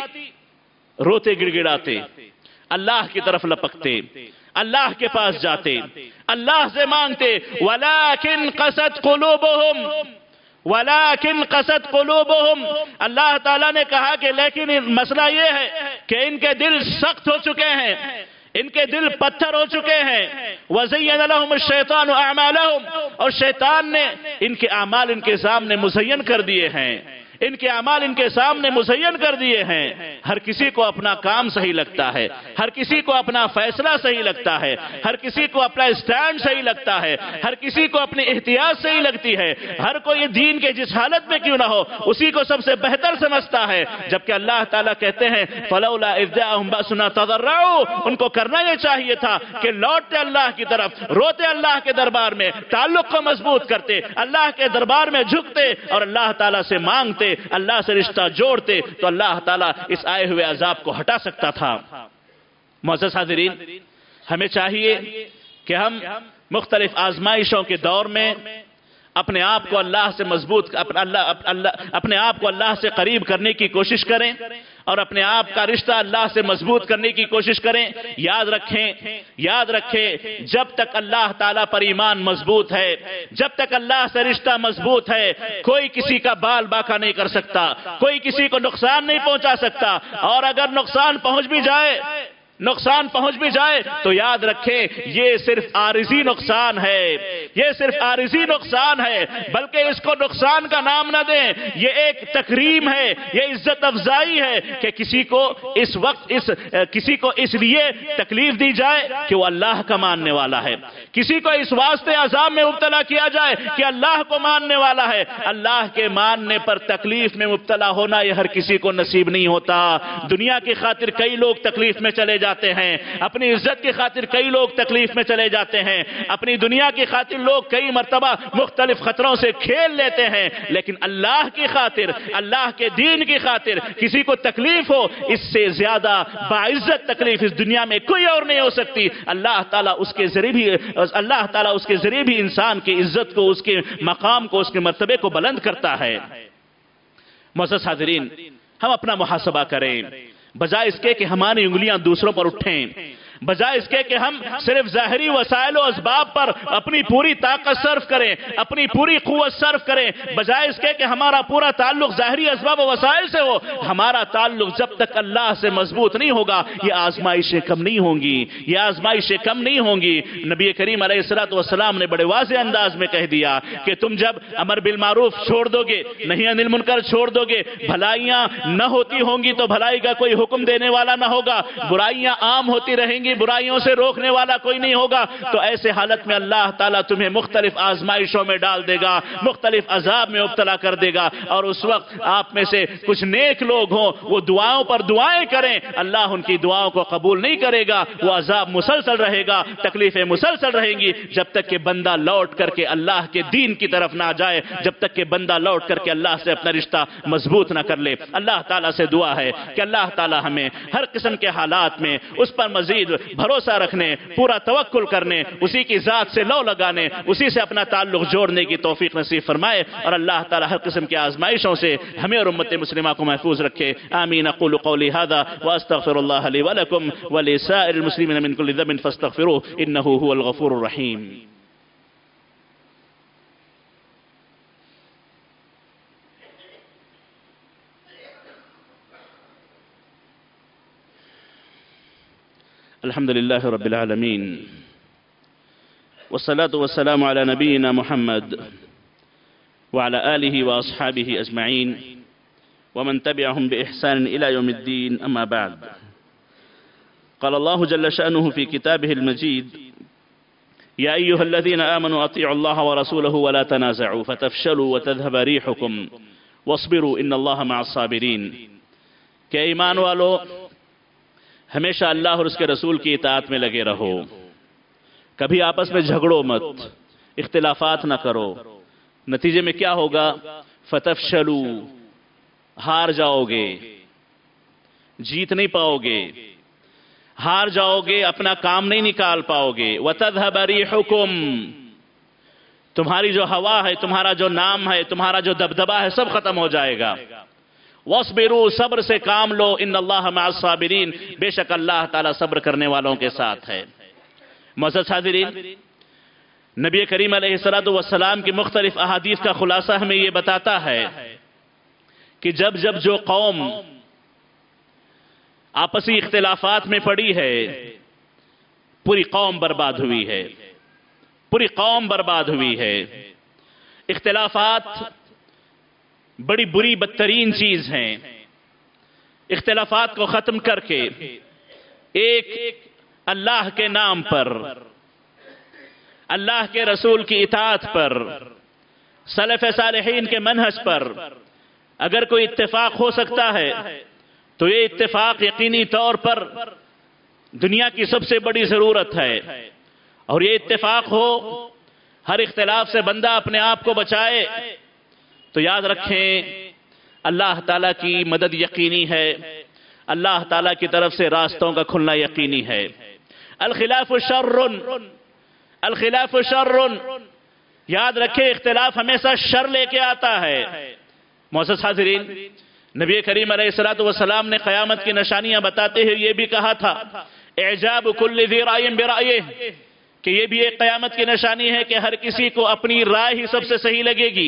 روتے گڑ گڑاتے، اللہ کی طرف لپکتے، اللہ کے پاس جاتے، اللہ سے مانگتے۔ وَلَكِنْ قَسَتْ قُلُوبُهُمْ وَلَكِنْ قَسَتْ قُلُوبُهُمْ، اللہ تعالیٰ نے کہا کہ لیکن مسئلہ یہ ہے کہ ان کے دل سخت ہو چکے ہیں، ان کے دل پتھر ہو چکے ہیں۔ وَزَيَّنَ لَهُمُ الشَّيْطَانُ أَعْمَالَهُمْ، اور شیطان نے ان کے اعمال ان کے سامنے مزین کر دیے ہیں، ان کے اعمال ان کے سامنے مزین کر دیے ہیں۔ ہر کسی کو اپنا کام صحیح لگتا ہے، ہر کسی کو اپنا فیصلہ صحیح لگتا ہے، ہر کسی کو اپنا اسٹینڈ صحیح لگتا ہے، ہر کسی کو اپنی احتیاط صحیح لگتی ہے، ہر کوئی دین کے جس حالت میں کیوں نہ ہو اسی کو سب سے بہتر سمجھتا ہے، جبکہ اللہ تعالیٰ کہتے ہیں فَلَوْلَا إِذْ جَاءَهُمْ بَأْسُنَا تَضَرَّعُوا، ان کو کرنا یہ چاہیے تھا کہ لوٹتے اللہ کی طرف، روتے اللہ کے دربار میں، تعلق کو مضبوط کرتے، اللہ کے دربار میں جھکتے اور اللہ تعالیٰ سے مانگتے، اللہ سے رشتہ جوڑتے، تو اللہ تعالیٰ اس آئے ہوئے عذاب کو ہٹا سکتا تھا۔ معزز حاضرین، ہمیں چاہیے کہ ہم مختلف آزمائشوں کے دور میں اپنے آپ کو اللہ سے مضبوط اپنے آپ کو اللہ سے قریب کرنے کی کوشش کریں اور اپنے آپ کا رشتہ اللہ سے مضبوط کرنے کی کوشش کریں۔ یاد رکھیں یاد رکھیں جب تک اللہ تعالیٰ پر ایمان مضبوط ہے، جب تک اللہ سے رشتہ مضبوط ہے، کوئی کسی کا بال باکا نہیں کر سکتا، کوئی کسی کو نقصان نہیں پہنچا سکتا، اور اگر نقصان پہنچ بھی جائے نقصان پہنچ بھی جائے تو یاد رکھیں یہ صرف عارضی نقصان ہے، یہ صرف عارضی نقصان ہے، بلکہ اس کو نقصان کا نام نہ دیں، یہ ایک تکریم ہے، یہ عزت افزائی ہے کہ کسی کو اس وقت اس کسی کو اس لیے تکلیف دی جائے کہ وہ اللہ کا ماننے والا ہے، کسی کو اس واسطے عذاب میں مبتلا کیا جائے کہ اللہ کو ماننے والا ہے۔ اللہ کے ماننے پر تکلیف میں مبتلا ہونا یہ ہر کسی کو نصیب نہیں ہوتا۔ دنیا کی خاطر کئی لوگ تکلیف میں چلے جاتے ہیں، اپنی عزت کی خاطر کئی لوگ تکلیف میں چلے جاتے ہیں، اپنی دنیا کی خاطر لوگ کئی مرتبہ مختلف خطروں سے کھیل لیتے ہیں، لیکن اللہ کی خاطر، اللہ کے دین کی خاطر کسی کو تکلیف ہو، اس سے زیادہ باعزت تکلیف اس دنیا میں کوئی اور نہیں ہو سکتی۔ اللہ تعالیٰ اس کے ذریعے بھی اللہ تعالیٰ اس کے ذریعے بھی انسان کی عزت کو، اس کے مقام کو، اس کے مرتبے کو بلند کرتا ہے۔ معزز حاضرین، ہم اپنا محاسبہ کریں، بجائے اس کے کہ ہماری انگلیاں دوسروں پر اٹھیں، بجائے اس کے کہ ہم صرف ظاہری وسائل و اسباب پر اپنی پوری طاقت صرف کریں، اپنی پوری قوت صرف کریں، بجائے اس کے کہ ہمارا پورا تعلق ظاہری اسباب و وسائل سے ہو، ہمارا تعلق جب تک اللہ سے مضبوط نہیں ہوگا یہ آزمائشیں کم نہیں ہوں گی، یہ آزمائشیں کم نہیں ہوں گی۔ نبی کریم علیہ الصلوۃ والسلام نے بڑے واضح انداز میں کہہ دیا کہ تم جب امر بالمعروف چھوڑ دو گے، نہی عن المنکر چھوڑ دو گے، بھلائیاں نہ ہوتی ہوں گی تو بھلائی کا کوئی حکم دینے والا نہ ہوگا، برائیاں عام ہوتی رہیں گی، برائیوں سے روکنے والا کوئی نہیں ہوگا، تو ایسے حالت میں اللہ تعالیٰ تمہیں مختلف آزمائشوں میں ڈال دے گا، مختلف عذاب میں مبتلا کر دے گا، اور اس وقت آپ میں سے کچھ نیک لوگ ہوں وہ دعاؤں پر دعائیں کریں، اللہ ان کی دعاؤں کو قبول نہیں کرے گا، وہ عذاب مسلسل رہے گا، تکلیفیں مسلسل رہیں گی، جب تک کہ بندہ لوٹ کر کے اللہ کے دین کی طرف نہ جائے، جب تک کہ بندہ لوٹ کر کے اللہ سے اپنا رشتہ مضبوط نہ کر لے۔ اللہ تعالیٰ سے دعا ہے کہ اللہ تعالیٰ ہمیں ہر قسم کے حالات میں اس پر مزید بھروسہ رکھنے، پورا توکل کرنے، اسی کی ذات سے لو لگانے، اسی سے اپنا تعلق جوڑنے کی توفیق نصیب فرمائے، اور اللہ تعالی ہر قسم کی آزمائشوں سے ہمیں اور امت مسلمہ کو محفوظ رکھے۔ آمین۔ اقول قولی هذا واستغفر الله لي ولكم ولسائر المسلمين من كل ذنب فاستغفروه انه هو الغفور الرحيم۔ الحمد لله رب العالمين والصلاة والسلام على نبينا محمد وعلى آله وأصحابه أجمعين ومن تبعهم بإحسان إلى يوم الدين. أما بعد، قال الله جل شأنه في كتابه المجيد: يا أيها الذين آمنوا أطيعوا الله ورسوله ولا تنازعوا فتفشلوا وتذهب ريحكم واصبروا إن الله مع الصابرين. کہ ایمان والو، ہمیشہ اللہ اور اس کے رسول کی اطاعت میں لگے رہو، کبھی آپس میں جھگڑو مت، اختلافات نہ کرو. نتیجے میں کیا ہوگا؟ فتفشلوا، ہار جاؤ گے، جیت نہیں پاؤ گے، ہار جاؤ گے، اپنا کام نہیں نکال پاؤ گے. وَتَذْهَبَ رِيحُكُمْ، تمہاری جو ہوا ہے، تمہارا جو نام ہے، تمہارا جو دبدبہ ہے، سب ختم ہو جائے گا. وَاصْبِرُوا، صبر سے کام لو. إِنَّ اللَّهَ مَعَ الصَّابِرِينَ، بے شک اللہ تعالیٰ صبر کرنے والوں کے ساتھ ہے. معزز حاضرین، نبی کریم علیہ السلام کی مختلف احادیث کا خلاصہ ہمیں یہ بتاتا ہے کہ جب جب جو قوم آپسی اختلافات میں پڑی ہے، پوری قوم برباد ہوئی ہے، پوری قوم برباد ہوئی ہے. اختلافات بڑی بری بدترین چیز ہیں. اختلافات کو ختم کر کے ایک اللہ کے نام پر، اللہ کے رسول کی اطاعت پر، سلف صالحین کے منہج پر اگر کوئی اتفاق ہو سکتا ہے تو یہ اتفاق یقینی طور پر دنیا کی سب سے بڑی ضرورت ہے. اور یہ اتفاق ہو، ہر اختلاف سے بندہ اپنے آپ کو بچائے، تو یاد رکھیں اللہ تعالیٰ کی مدد یقینی ہے، اللہ تعالیٰ کی طرف سے راستوں کا کھلنا یقینی ہے. الخلاف شر، الخلاف شر، یاد رکھیں اختلاف ہمیشہ شر لے کے آتا ہے. معزز حاضرین، نبی کریم علیہ السلام نے قیامت کی نشانیاں بتاتے ہوئے یہ بھی کہا تھا: اعجاب کل ذی رائے برائیہ، کہ یہ بھی ایک قیامت کی نشانی ہے کہ ہر کسی کو اپنی رائے ہی سب سے صحیح لگے گی،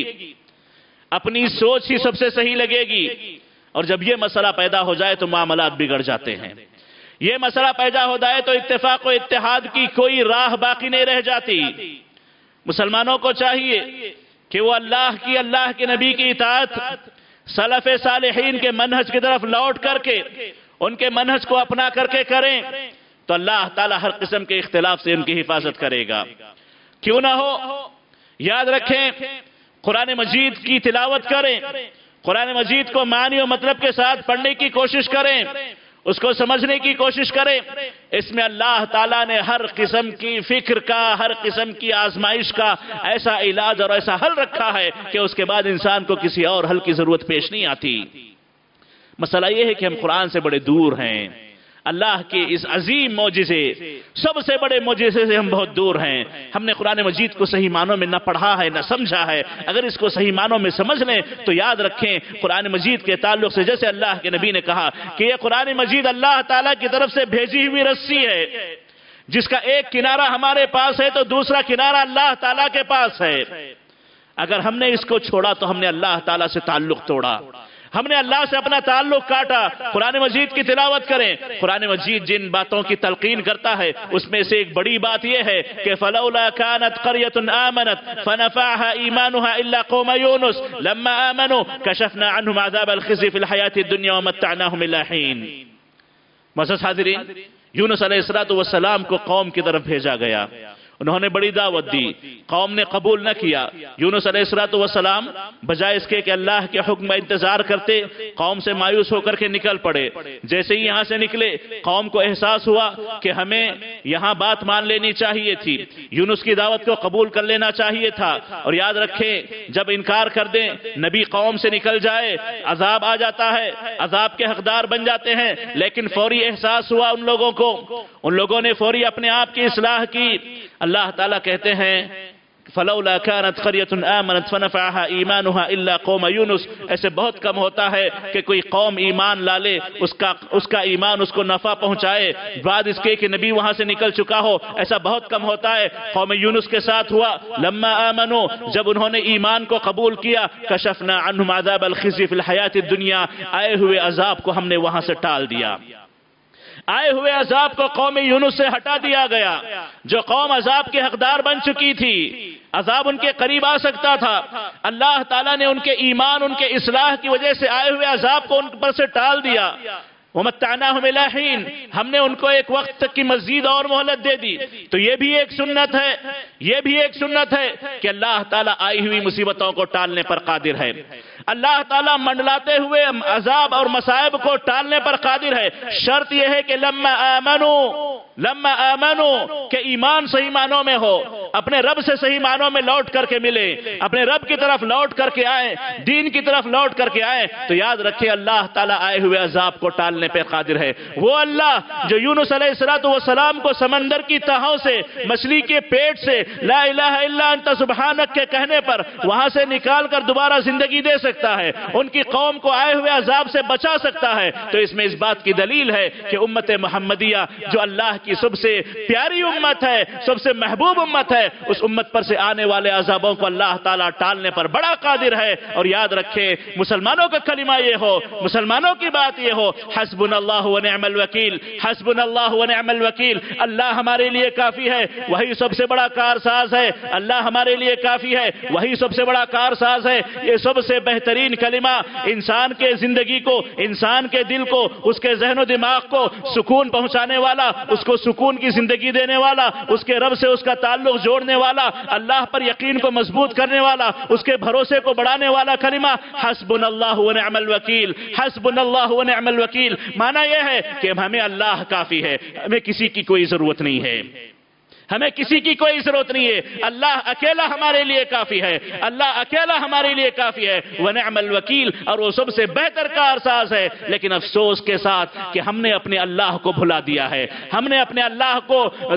اپنی سوچ ہی سب سے صحیح لگے گی. اور جب یہ مسئلہ پیدا ہو جائے تو معاملات بگڑ جاتے ہیں. یہ مسئلہ پیدا ہو جائے تو اتفاق و اتحاد کی کوئی راہ باقی نہیں رہ جاتی. مسلمانوں کو چاہیے کہ وہ اللہ کی، اللہ کے نبی کی اطاعت، سلف صالحین کے منہج کی طرف لوٹ کر کے ان کے منہج کو اپنا کر کے کریں، تو اللہ تعالیٰ ہر قسم کے اختلاف سے ان کی حفاظت کرے گا. کیوں نہ ہو، یاد رکھیں قرآن مجید کی تلاوت کریں، قرآن مجید کو معنی و مطلب کے ساتھ پڑھنے کی کوشش کریں، اس کو سمجھنے کی کوشش کریں. اس میں اللہ تعالیٰ نے ہر قسم کی فکر کا، ہر قسم کی آزمائش کا ایسا علاج اور ایسا حل رکھا ہے کہ اس کے بعد انسان کو کسی اور حل کی ضرورت پیش نہیں آتی. مسئلہ یہ ہے کہ ہم قرآن سے بڑے دور ہیں، اللہ کے اس عظیم معجزے، سب سے بڑے معجزے سے ہم بہت دور ہیں. ہم نے قرآن مجید کو صحیح معنوں میں نہ پڑھا ہے، نہ سمجھا ہے. اگر اس کو صحیح معنوں میں سمجھ لیں تو یاد رکھیں قرآن مجید کے تعلق سے، جیسے اللہ کے نبی نے کہا کہ یہ قرآن مجید اللہ تعالیٰ کی طرف سے بھیجی ہوئی رسی ہے، جس کا ایک کنارہ ہمارے پاس ہے تو دوسرا کنارہ اللہ تعالیٰ کے پاس ہے. اگر ہم نے اس کو چھوڑا تو ہم نے اللہ تعالیٰ سے تعلق توڑا، ہم نے اللہ سے اپنا تعلق کاٹا. قرآن مجید کی تلاوت کریں. قرآن مجید جن باتوں کی تلقین کرتا ہے اس میں سے ایک بڑی بات یہ ہے کہ فَلَوْلَا كَانَتْ قَرْيَةٌ آمَنَتْ فَنَفَعَهَا إِيمَانُهَا إِلَّا قَوْمَ يُونُسَ لَمَّا آمَنُوا كَشَفْنَا عَنْهُمْ عَذَابَ الْخِزْيِ فِي الْحَيَاةِ الدُّنْيَا وَمَتَّعْنَاهُمْ إِلَىٰ حِينٍ. معزز حاضرین، یونس علیہ السلام کو قوم کی طرف بھیجا گیا، انہوں نے بڑی دعوت دی، قوم نے قبول نہ کیا. یونس علیہ السلام بجائے اس کے کہ اللہ کے حکم کا انتظار کرتے، قوم سے مایوس ہو کر کے نکل پڑے. جیسے ہی یہاں سے نکلے قوم کو احساس ہوا کہ ہمیں یہاں بات مان لینی چاہیے تھی، یونس کی دعوت کو قبول کر لینا چاہیے تھا. اور یاد رکھیں جب انکار کر دیں، نبی قوم سے نکل جائے، عذاب آ جاتا ہے، عذاب کے حقدار بن جاتے ہیں. لیکن فوری احساس ہوا ان لوگوں کو، ان لوگوں نے فوری اپنے آپ کی اصلاح کی. اللہ تعالیٰ کہتے ہیں فَلَوْلَا كَانَتْ قَرْيَةٌ آمَنَتْ فَنَفَعَهَا إِيمَانُهَا إِلَّا قَوْمَ يُونُسَ. ایسے بہت کم ہوتا ہے کہ کوئی قوم ایمان لا لے، اس کا اس کا ایمان اس کو نفع پہنچائے بعد اس کے کہ نبی وہاں سے نکل چکا ہو. ایسا بہت کم ہوتا ہے. قوم یونس کے ساتھ ہوا. لما آمنوا، جب انہوں نے ایمان کو قبول کیا، کشفنا عنہم عذاب الخزي فی الحیات الدنیا، آئے ہوئے عذاب کو ہم نے وہاں سے ٹال دیا. آئے ہوئے عذاب کو قوم یونس سے ہٹا دیا گیا. جو قوم عذاب کے حقدار بن چکی تھی، عذاب ان کے قریب آ سکتا تھا، اللہ تعالیٰ نے ان کے ایمان، ان کے اصلاح کی وجہ سے آئے ہوئے عذاب کو ان پر سے ٹال دیا. وَمَتَّعْنَاهُمْ إِلَىٰ حِينٍ، ہم نے ان کو ایک وقت تک کی مزید اور مہلت دے دی. تو یہ بھی ایک سنت ہے، یہ بھی ایک سنت ہے کہ اللہ تعالیٰ آئی ہوئی مصیبتوں کو ٹالنے پر قادر ہے. اللہ تعالیٰ منڈلاتے ہوئے عذاب اور مصائب کو ٹالنے پر قادر ہے. شرط یہ ہے کہ لما آمنو لما آمنو کہ ایمان صحیح معنوں میں ہو، اپنے رب سے صحیح معنوں میں لوٹ کر کے ملے، اپنے رب کی طرف لوٹ کر کے آئیں، دین کی طرف لوٹ کر کے آئیں. تو یاد رکھیں اللہ تعالیٰ آئے ہوئے عذاب کو ٹالنے پہ قادر ہے. وہ اللہ جو یونس علیہ السلام کو سمندر کی تہوں سے، مچھلی کے پیٹ سے لا الہ الا انت سبحانک کے کہنے پر وہاں سے نکال کر دوبارہ زندگی دے سکتا ہے، ان کی قوم کو آئے ہوئے عذاب سے بچا سکتا ہے. تو اس میں اس بات کی دلیل ہے کہ امت محمدیہ جو اللہ کی سب سے پیاری امت ہے، سب سے محبوب امت ہے، اس امت پر سے آنے والے عذابوں کو اللہ تعالیٰ ٹالنے پر بڑا قادر ہے. اور یاد رکھے مسلمانوں کا کلمہ یہ ہو، مسلمانوں کی بات یہ ہو، حسبنا اللہ و نعم الوکیل، حسبنا اللہ و نعم الوکیل. اللہ ہمارے لیے کافی ہے، وہی سب سے بڑا کارساز ہے. اللہ ہمارے لیے کافی ہے، وہی سب سے بڑا کارساز ہے. یہ سب سے بہترین کلمہ انسان کے زندگی کو، انسان کے دل کو، اس کے ذہن و دماغ کو سکون پہنچانے والا، اس کو سکون کی زندگی دینے والا، اس کے رب سے اس کا تعلق جوڑنے والا، اللہ پر یقین کو مضبوط کرنے والا، اس کے بھروسے کو بڑھانے والا کلمہ حسبنا اللہ و نعم الوکیل. حسبنا اللہ و نعم الوکیل معنی یہ ہے کہ ہمیں اللہ کافی ہے، ہمیں کسی کی کوئی ضرورت نہیں ہے، ہمیں کسی کی کوئی ضرورت نہیں ہے. اللہ اکیلا ہمارے لیے کافی ہے، اللہ اکیلا ہمارے لیے کافی ہے. وَنِعْمَ الْوَكِيلُ، اور وہ سب سے بہتر کارساز ہے. لیکن افسوس کے ساتھ کہ ہم نے اپنے اللہ کو بھلا دیا ہے، ہم نے اپنے اللہ کو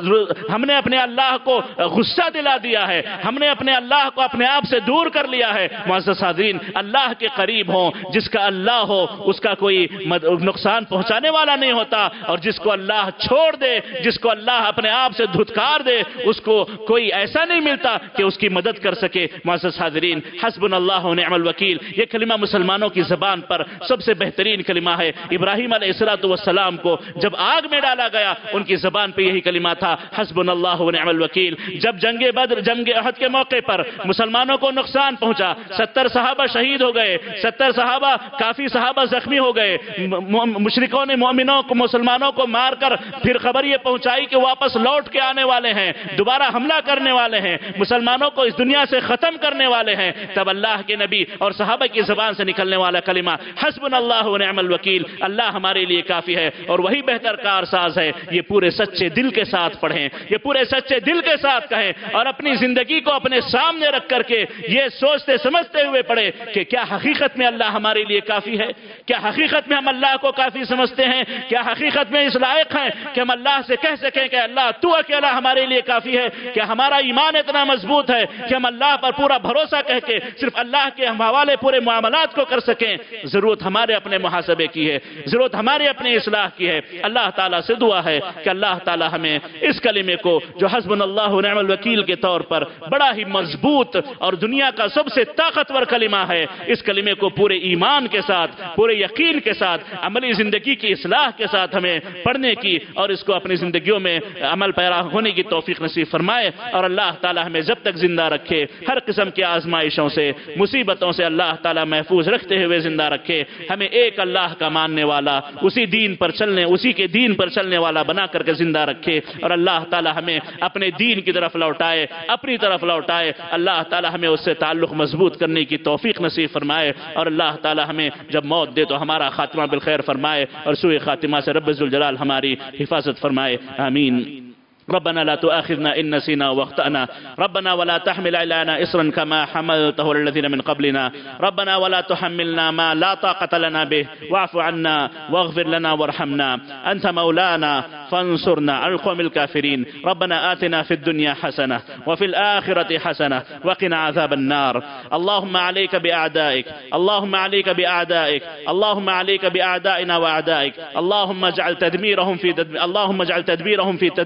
ہم نے اپنے اللہ کو غصہ دلا دیا ہے، ہم نے اپنے اللہ کو اپنے آپ سے دور کر لیا ہے. معزز حاضرین، اللہ کے قریب ہوں، جس کا اللہ ہو اس کا کوئی نقصان پہنچانے والا نہیں ہوتا، اور جس کو اللہ چھوڑ دے، جس کو اللہ اپنے آپ سے دھتکار دے، اس کو کوئی ایسا نہیں ملتا کہ اس کی مدد کر سکے. معزز حاضرین، حسبنا اللہ و نعم الوکیل یہ کلمہ مسلمانوں کی زبان پر سب سے بہترین کلمہ ہے. ابراہیم علیہ السلام کو جب آگ میں ڈالا گیا، ان کی زبان پہ یہی کلمہ تھا، حسبنا اللہ و نعم الوکیل. جب جنگ بدر، جنگ احد کے موقع پر مسلمانوں کو نقصان پہنچا، ستر صحابہ شہید ہو گئے، ستر صحابہ کافی صحابہ زخمی ہو گئے. مشرکوں نے مومنوں کو، مسلمانوں کو مار کر پھر خبر یہ پہنچائی کہ واپس لوٹ کے آنے والے ہیں، دوبارہ حملہ کرنے والے ہیں، مسلمانوں کو اس دنیا سے ختم کرنے والے ہیں. تب اللہ کے نبی اور صحابہ کی زبان سے نکلنے والا کلمہ حسبنا اللہ و نعم الوکیل، اللہ ہمارے لیے کافی ہے، اور وہی بہتر کارساز ہے. یہ پورے سچے دل کے ساتھ پڑھیں، یہ پورے سچے دل کے ساتھ کہیں، اور اپنی زندگی کو اپنے سامنے رکھ کر کے یہ سوچتے سمجھتے ہوئے پڑھیں کہ کیا حقیقت میں اللہ ہمارے لیے کافی ہے، کیا حقیقت میں ہم اللہ کو کافی سمجھتے ہیں، کیا حقیقت میں اس لائق ہیں کہ ہم اللہ سے کہہ سکیں کہ اللہ تو اکیلا ہمارے لیے کافی ہے. کہ ہمارا ایمان اتنا مضبوط ہے کہ ہم اللہ پر پورا بھروسہ کہہ کے صرف اللہ کے حوالے پورے معاملات کو کر سکیں. ضرورت ہمارے اپنے محاسبے کی ہے، ضرورت ہمارے اپنی اصلاح کی ہے. اللہ تعالیٰ سے دعا ہے کہ اللہ تعالیٰ ہمیں اس کلمے کو جو حسبنا اللہ و نعم الوکیل کے طور پر بڑا ہی مضبوط اور دنیا کا سب سے طاقتور کلمہ ہے، اس کلمے کو پورے ایمان کے ساتھ، پورے یقین کے ساتھ، عملی زندگی کی اصلاح کے ساتھ ہمیں پڑھنے کی اور اس کو اپنی زندگیوں میں عمل پیرا ہونے کی توفیق نصیب فرمائے. اور اللہ تعالی ہمیں جب تک زندہ رکھے ہر قسم کی آزمائشوں سے، مصیبتوں سے اللہ تعالی محفوظ رکھتے ہوئے زندہ رکھے. ہمیں ایک اللہ کا ماننے والا، اسی دین پر چلنے اسی کے دین پر چلنے والا بنا کر کے زندہ رکھے. اور اللہ تعالی ہمیں اپنے دین کی طرف لوٹائے، اپنی طرف لوٹائے. اللہ تعالی ہمیں اس سے تعلق مضبوط کرنے کی توفیق نصیب فرمائے. اور اللہ تعالی ہمیں جب موت دے تو ہمارا خاتمہ بالخیر فرمائے، اور سوء خاتمہ سے رب ذوالجلال ہماری حفاظت فرمائے. آمین. ربنا لا تؤاخذنا إن نسينا واخطأنا ربنا ولا تحمل علينا إصرا كما حملته على الذين من قبلنا ربنا ولا تحملنا ما لا طاقة لنا به واعف عنا واغفر لنا وارحمنا أنت مولانا فانصرنا على القوم الكافرين ربنا آتنا في الدنيا حسنة وفي الآخرة حسنة وقنا عذاب النار اللهم عليك بأعدائك اللهم عليك بأعدائك اللهم عليك بأعدائنا وأعدائك اللهم اجعل تدميرهم في تدمير اللهم اجعل تدبيرهم في تدميرهم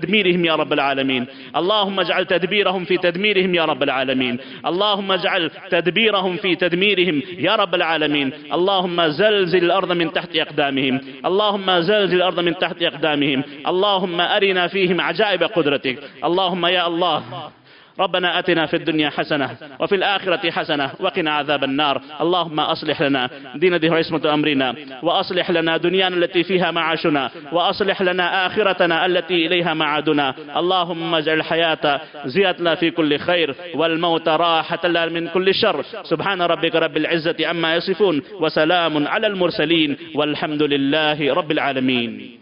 يا رب العالمين. اللهم اجعل تدبيرهم في تدميرهم يا رب العالمين. اللهم اجعل تدبيرهم في تدميرهم يا رب العالمين. اللهم زلزل الأرض من تحت أقدامهم. اللهم زلزل الأرض من تحت أقدامهم. اللهم أرنا فيهم عجائب قدرتك. اللهم يا الله ربنا أتنا في الدنيا حسنة وفي الآخرة حسنة وقنا عذاب النار. اللهم أصلح لنا دين ذي عصمة أمرنا، وأصلح لنا دنيانا التي فيها معاشنا، وأصلح لنا آخرتنا التي إليها معادنا. اللهم اجعل الحياة زيادة لنا في كل خير، والموت راحة لنا من كل شر. سبحان ربك رب العزة عما يصفون، وسلام على المرسلين، والحمد لله رب العالمين.